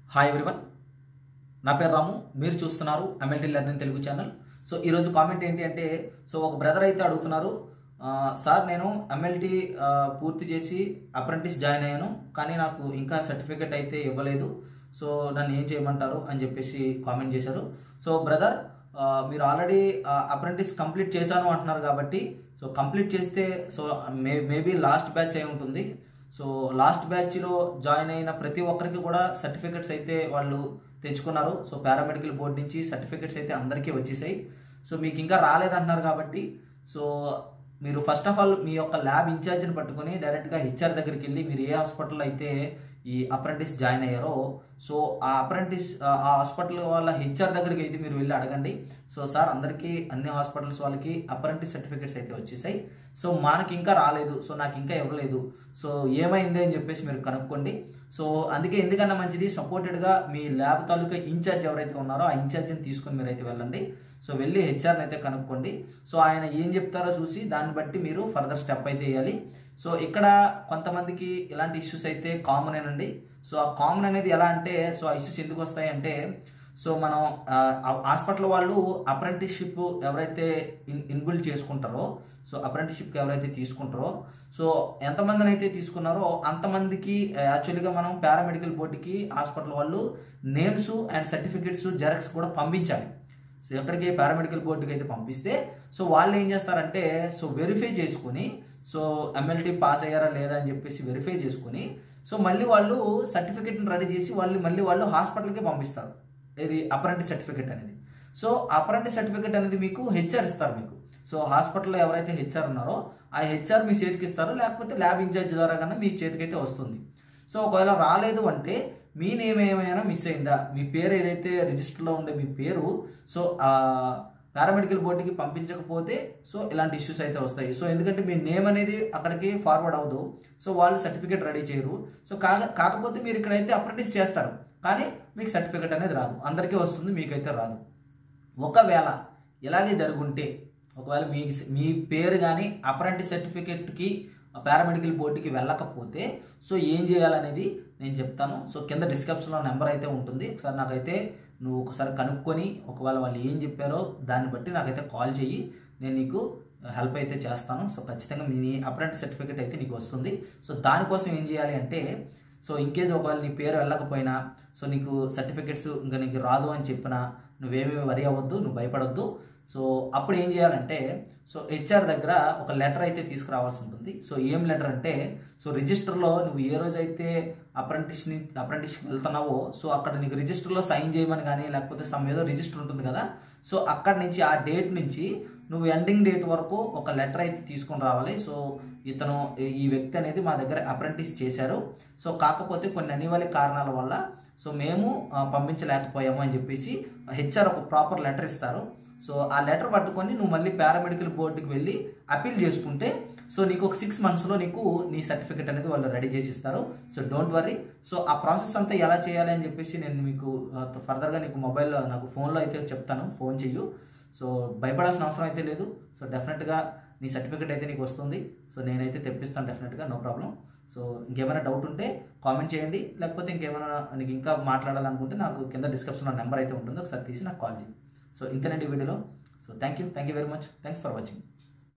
Hi everyone, నా పేరు రాము. మీరు చూస్తున్నారు MLT learning Telugu channel. So ఈరోజు కామెంట్ ఏంటి అంటే, ఒక బ్రదర్ అయితే అడుగుతున్నారు, సార్ నేను ఎంఎల్టీ పూర్తి చేసి అప్రెంటిస్ జాయిన్ అయ్యాను, కానీ నాకు ఇంకా సర్టిఫికేట్ అయితే ఇవ్వలేదు. సో నన్ను ఏం చేయమంటారు అని చెప్పేసి కామెంట్ చేశారు. సో బ్రదర్, మీరు ఆల్రెడీ అప్రెంటిస్ కంప్లీట్ చేశాను అంటున్నారు కాబట్టి, సో కంప్లీట్ చేస్తే మేబీ లాస్ట్ బ్యాచ్ అయి ఉంటుంది. సో లాస్ట్ బ్యాచ్లో జాయిన్ అయిన ప్రతి ఒక్కరికి కూడా సర్టిఫికెట్స్ అయితే వాళ్ళు తెచ్చుకున్నారు. సో పారామెడికల్ బోర్డు నుంచి సర్టిఫికెట్స్ అయితే అందరికీ వచ్చేసాయి. సో మీకు ఇంకా రాలేదంటున్నారు కాబట్టి, సో మీరు ఫస్ట్ ఆఫ్ ఆల్ మీ యొక్క ల్యాబ్ ఇన్ఛార్జ్ని పట్టుకొని డైరెక్ట్గా హెచ్ఆర్ దగ్గరికి వెళ్ళి మీరు ఏ హాస్పిటల్లో అయితే ఈ అప్రెంటిస్ జాయిన్ అయ్యారో, సో ఆ హాస్పిటల్ వాళ్ళ హెచ్ఆర్ దగ్గరికి అయితే మీరు వెళ్ళి అడగండి. సో సార్, అందరికీ అన్ని హాస్పిటల్స్ వాళ్ళకి అప్రెంటిస్ సర్టిఫికేట్స్ అయితే వచ్చేసాయి, సో మనకి ఇంకా రాలేదు, సో నాకు ఇంకా ఇవ్వలేదు, సో ఏమైంది అని చెప్పేసి మీరు కనుక్కోండి. సో అందుకే ఎందుకన్నా మంచిది, సపోర్టెడ్గా మీ ల్యాబ్ తాలూకా ఇన్ఛార్జ్ ఎవరైతే ఉన్నారో ఆ ఇన్ఛార్జ్ని తీసుకొని మీరైతే వెళ్ళండి. సో వెళ్ళి హెచ్ఆర్ని అయితే కనుక్కోండి. సో ఆయన ఏం చెప్తారో చూసి దాన్ని బట్టి మీరు ఫర్దర్ స్టెప్ అయితే వేయాలి. సో ఇక్కడ కొంతమందికి ఇలాంటి ఇష్యూస్ అయితే కామనేనండి. సో ఆ కామన్ అనేది ఎలా అంటే, సో ఆ ఇష్యూస్ ఎందుకు వస్తాయి అంటే, సో మనం హాస్పిటల్ వాళ్ళు అప్రెంటిస్షిప్ ఎవరైతే ఇన్బిల్డ్ చేసుకుంటారో, సో అప్రెంటిస్షిప్కి ఎవరైతే తీసుకుంటారో, సో ఎంతమందిని అయితే తీసుకున్నారో అంతమందికి యాక్చువల్గా మనం పారామెడికల్ బోర్డుకి హాస్పిటల్ వాళ్ళు నేమ్స్ అండ్ సర్టిఫికెట్స్ జెరాక్స్ కూడా పంపించాలి. సో ఎక్కడికి పారామెడికల్ బోర్డుకి అయితే పంపిస్తే, సో వాళ్ళు ఏం చేస్తారంటే, సో వెరిఫై చేసుకుని, సో ఎంఎల్టీ పాస్ అయ్యారా లేదా అని చెప్పేసి వెరిఫై చేసుకుని, సో మళ్ళీ వాళ్ళు సర్టిఫికెట్ని రెడీ చేసి మళ్ళీ వాళ్ళు హాస్పిటల్కి పంపిస్తారు. ఇది అప్రెంటిస్ సర్టిఫికెట్ అనేది. సో అప్రెంటిస్ సర్టిఫికెట్ అనేది మీకు హెచ్ఆర్ ఇస్తారు. మీకు సో హాస్పిటల్లో ఎవరైతే హెచ్ఆర్ ఉన్నారో ఆ హెచ్ఆర్ మీ చేతికి ఇస్తారు, లేకపోతే ల్యాబ్ ఇన్ఛార్జ్ ద్వారా కన్నా మీ చేతికి అయితే వస్తుంది. సో ఒకవేళ రాలేదు అంటే మీ నేమ్ ఏమైనా మిస్ అయిందా, మీ పేరు ఏదైతే రిజిస్టర్లో ఉండే మీ పేరు, సో పారామెడికల్ బోర్డుకి పంపించకపోతే సో ఇలాంటి ఇష్యూస్ అయితే వస్తాయి. సో ఎందుకంటే మీ నేమ్ అనేది అక్కడికి ఫార్వర్డ్ అవ్వదు, సో వాళ్ళు సర్టిఫికేట్ రెడీ చేయరు. సో కాకపోతే మీరు ఇక్కడైతే అప్రెంటిస్ చేస్తారు, కానీ మీకు సర్టిఫికేట్ అనేది రాదు. అందరికీ వస్తుంది, మీకైతే రాదు. ఒకవేళ ఇలాగే జరుగుంటే, ఒకవేళ మీ పేరు కానీ అప్రెంటిస్ సర్టిఫికేట్కి పారామెడికల్ బోర్డుకి వెళ్ళకపోతే, సో ఏం చేయాలనేది నేను చెప్తాను. సో కింద డిస్క్రిప్షన్లో నెంబర్ అయితే ఉంటుంది. ఒకసారి నాకైతే నువ్వు ఒకసారి కనుక్కొని, ఒకవేళ వాళ్ళు ఏం చెప్పారో దాన్ని బట్టి నాకైతే కాల్ చెయ్యి, నేను నీకు హెల్ప్ అయితే చేస్తాను. సో ఖచ్చితంగా మీ అప్రెంటిస్ సర్టిఫికేట్ అయితే నీకు వస్తుంది. సో దానికోసం ఏం చేయాలి అంటే, సో ఇన్ కేస్ ఒకవేళ నీ పేరు వెళ్ళకపోయినా, సో నీకు సర్టిఫికేట్స్ ఇంకా నీకు రాదు అని చెప్పినా నువ్వేమీ వరి అవ్వద్దు, నువ్వు భయపడొద్దు. సో అప్పుడు ఏం చేయాలంటే, సో హెచ్ఆర్ దగ్గర ఒక లెటర్ అయితే తీసుకురావాల్సి ఉంటుంది. సో ఏం లెటర్ అంటే, సో రిజిస్టర్లో నువ్వు ఏ రోజైతే అప్రెంటిస్కి వెళ్తున్నావో, సో అక్కడ నీకు రిజిస్టర్లో సైన్ చేయమని కానీ, లేకపోతే ఏదో రిజిస్టర్ ఉంటుంది కదా, సో అక్కడ నుంచి ఆ డేట్ నుంచి నువ్వు ఎండింగ్ డేట్ వరకు ఒక లెటర్ అయితే తీసుకొని రావాలి. సో ఈ వ్యక్తి అనేది మా దగ్గర అప్రెంటిస్ చేశారు, సో కాకపోతే కొన్ని అనివార్య కారణాల వల్ల సో మేము పంపించలేకపోయాము అని చెప్పేసి హెచ్ఆర్ ఒక ప్రాపర్ లెటర్ ఇస్తారు. సో ఆ లెటర్ పట్టుకొని నువ్వు మళ్ళీ పారామెడికల్ బోర్డుకి వెళ్ళి అపీల్ చేసుకుంటే, సో నీకు ఒక 6 monthsలో నీకు నీ సర్టిఫికేట్ అనేది వాళ్ళు రెడీ చేసి ఇస్తారు. So don't worry. సో ఆ ప్రాసెస్ అంతా ఎలా చేయాలి అని చెప్పేసి నేను మీకు ఫర్దర్గా నీకు నాకు ఫోన్లో అయితే చెప్తాను, ఫోన్ చెయ్యు. సో భయపడాల్సిన అవసరం అయితే లేదు. సో డెఫినెట్గా నీ సర్టిఫికేట్ అయితే నీకు వస్తుంది. సో నేనైతే తెప్పిస్తాను డెఫినెట్గా, నో ప్రాబ్లం. సో ఇంకేమైనా డౌట్ ఉంటే కామెంట్ చేయండి, లేకపోతే ఇంకేమైనా నీకు ఇంకా మాట్లాడాలనుకుంటే నాకు కింద డిస్క్రిప్షన్లో నెంబర్ అయితే ఉంటుంది, ఒకసారి తీసి నాకు కాల్ చేయండి. సో ఇంతనండి వీడియోలో. So thank you very much. Thanks for watching.